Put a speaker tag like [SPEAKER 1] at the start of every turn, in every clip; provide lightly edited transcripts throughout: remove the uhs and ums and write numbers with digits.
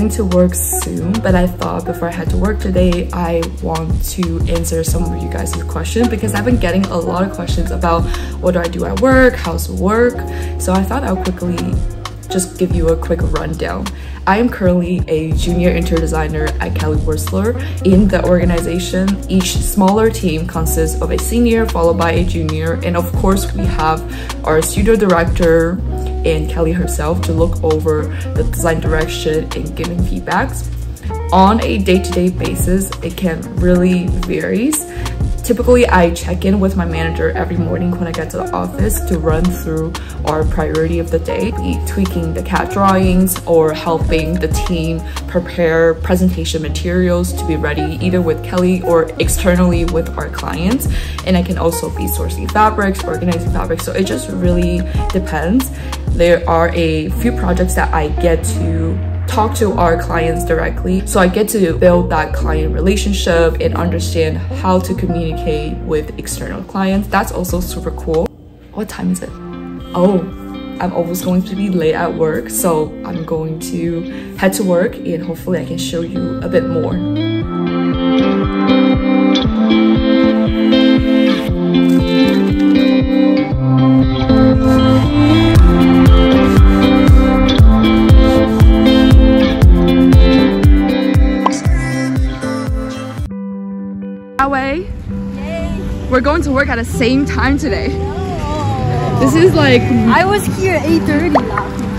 [SPEAKER 1] heading to work soon, but I thought before I head to work today, I want to answer some of you guys' questions because I've been getting a lot of questions about what do I do at work, how's work. So I thought I'll quickly just give you a quick rundown. I am currently a junior interior designer at Kelly Wearstler. In the organization, each smaller team consists of a senior followed by a junior, and of course we have our studio director and Kelly herself to look over the design direction and giving feedbacks. On a day-to-day basis, it can really varies. Typically, I check in with my manager every morning when I get to the office to run through our priority of the day, tweaking the CAD drawings or helping the team prepare presentation materials to be ready either with Kelly or externally with our clients. And I can also be sourcing fabrics, organizing fabrics, so it just really depends. There are a few projects that I get to talk to our clients directly, so I get to build that client relationship and understand how to communicate with external clients. That's also super cool. What time is it? Oh, I'm almost going to be late at work, so I'm going to head to work and hopefully I can show you a bit more.
[SPEAKER 2] Way. We're going to work at the same time today. Oh. This is like
[SPEAKER 3] I was here at 8:30 last night.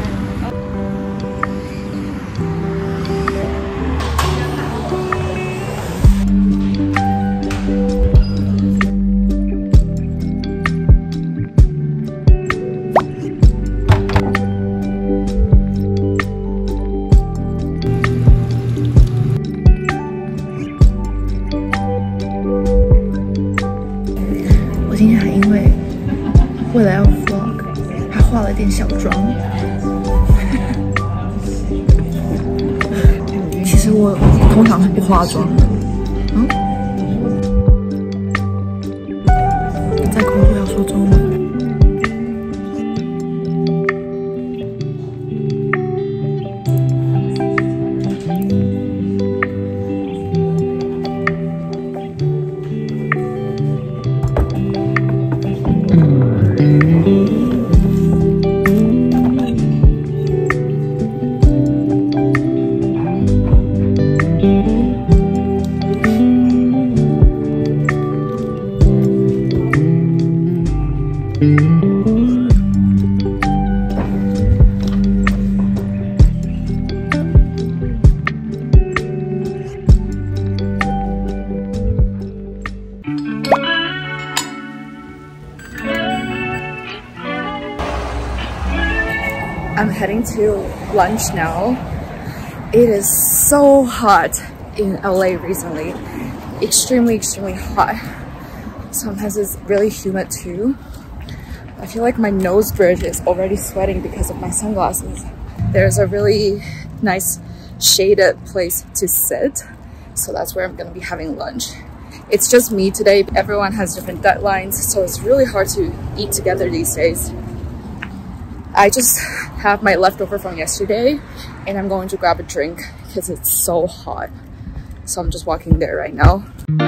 [SPEAKER 1] 今天还因为为了要 vlog 还化了点小妆。其实我通常是不化妆的。在工作要说中文。I'm heading to lunch now. It is so hot in LA recently. Extremely hot. Sometimes it's really humid too. I feel like my nose bridge is already sweating because of my sunglasses. There's a really nice shaded place to sit, so that's where I'm gonna be having lunch. It's just me today. Everyone has different deadlines, so it's really hard to eat together these days. I just have my leftover from yesterday and I'm going to grab a drink because it's so hot. So I'm just walking there right now.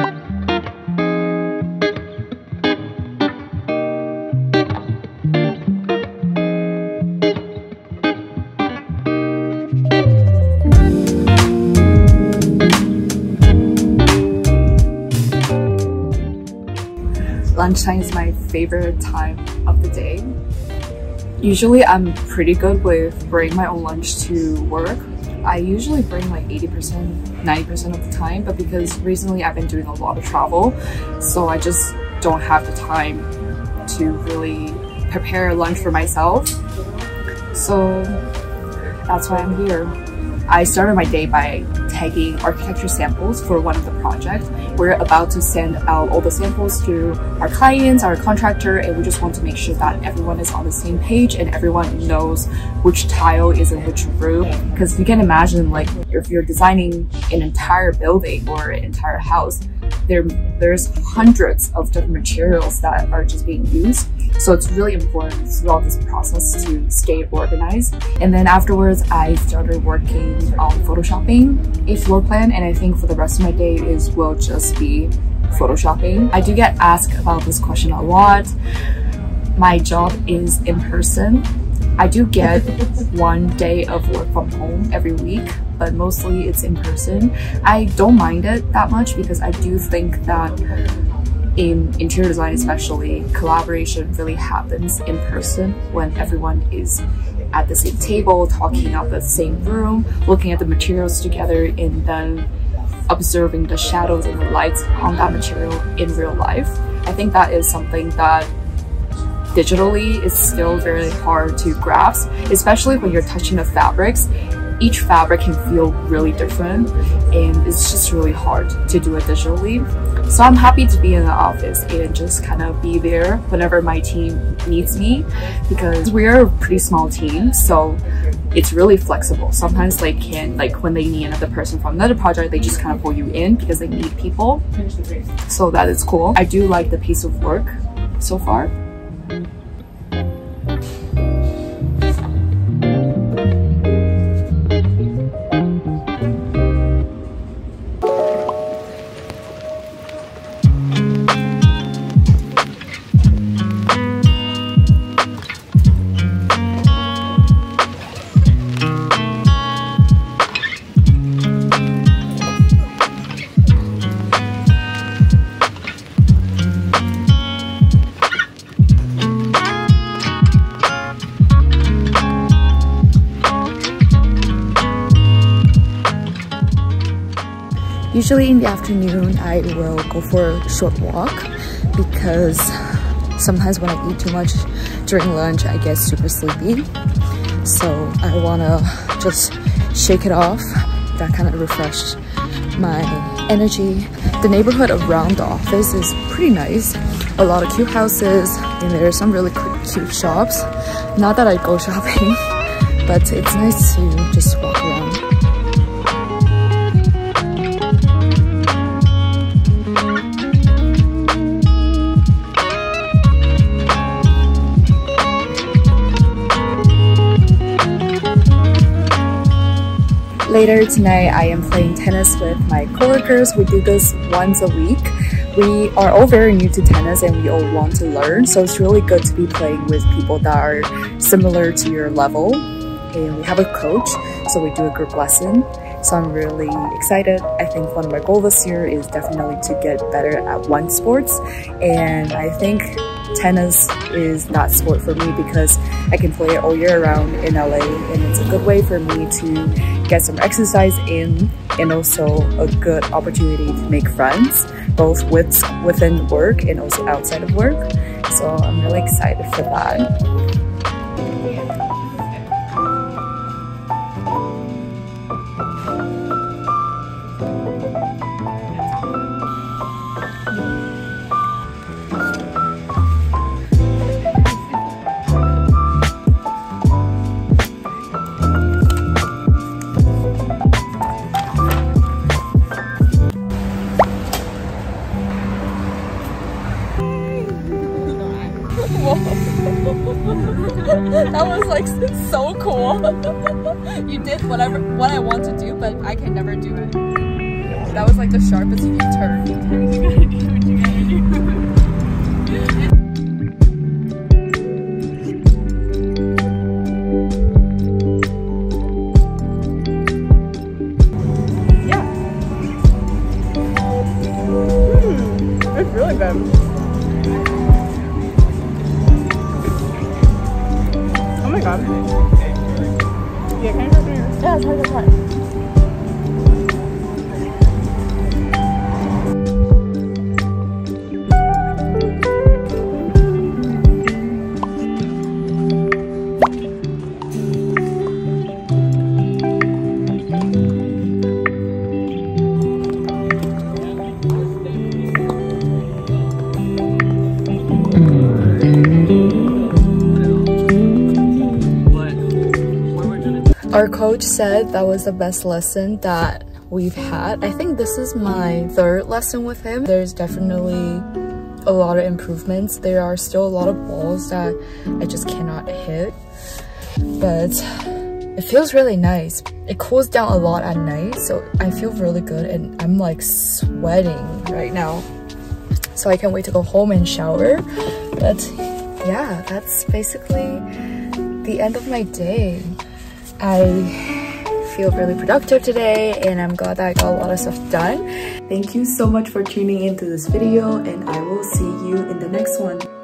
[SPEAKER 1] Lunchtime is my favorite time of the day. Usually I'm pretty good with bringing my own lunch to work. I usually bring like 80%, 90% of the time, but because recently I've been doing a lot of travel, so I just don't have the time to really prepare lunch for myself. So that's why I'm here. I started my day by tagging architecture samples for one of the projects. We're about to send out all the samples to our clients, our contractor, and we just want to make sure that everyone is on the same page and everyone knows which tile is in which room. Because you can imagine, like, if you're designing an entire building or an entire house, there's hundreds of different materials that are just being used. So it's really important throughout this process to stay organized. And then afterwards, I started working on photoshopping a floor plan, and I think for the rest of my day will just be photoshopping. I do get asked about this question a lot. My job is in person. I do get 1 day of work from home every week, but mostly it's in person. I don't mind it that much because I do think that in interior design especially, collaboration really happens in person when everyone is at the same table, talking out the same room, looking at the materials together, and then observing the shadows and the lights on that material in real life. I think that is something that digitally is still very hard to grasp, especially when you're touching the fabrics. Each fabric can feel really different, and it's just really hard to do it digitally. So I'm happy to be in the office and just kind of be there whenever my team needs me, because we're a pretty small team, so it's really flexible. Sometimes they can, like when they need another person from another project, they just kind of pull you in because they need people. So that is cool. I do like the piece of work so far. Usually in the afternoon, I will go for a short walk because sometimes when I eat too much during lunch, I get super sleepy. So I wanna just shake it off. That kind of refresh my energy. The neighborhood around the office is pretty nice. A lot of cute houses, and there are some really cute shops. Not that I go shopping, but it's nice to just walk around. Later tonight, I am playing tennis with my coworkers. We do this once a week. We are all very new to tennis and we all want to learn, so it's really good to be playing with people that are similar to your level. And we have a coach, so we do a group lesson. So I'm really excited. I think one of my goals this year is definitely to get better at one sport, and I think tennis is that sport for me because I can play it all year round in LA, and it's a good way for me to get some exercise in, and also a good opportunity to make friends, both within work and also outside of work. So I'm really excited for that.
[SPEAKER 2] That was like so cool. You did what I want to do, but I can never do it. That was like the sharpest U-turn. You gotta do what you gotta do. It's really good. Oh my god. Yeah, can I try yours? Yeah, try.
[SPEAKER 1] Our coach said that was the best lesson that we've had. I think this is my third lesson with him. There's definitely a lot of improvements. There are still a lot of balls that I just cannot hit, but it feels really nice. It cools down a lot at night, so I feel really good, and I'm like sweating right now. So I can't wait to go home and shower. But yeah, that's basically the end of my day. I feel really productive today, and I'm glad that I got a lot of stuff done. Thank you so much for tuning into this video, and I will see you in the next one.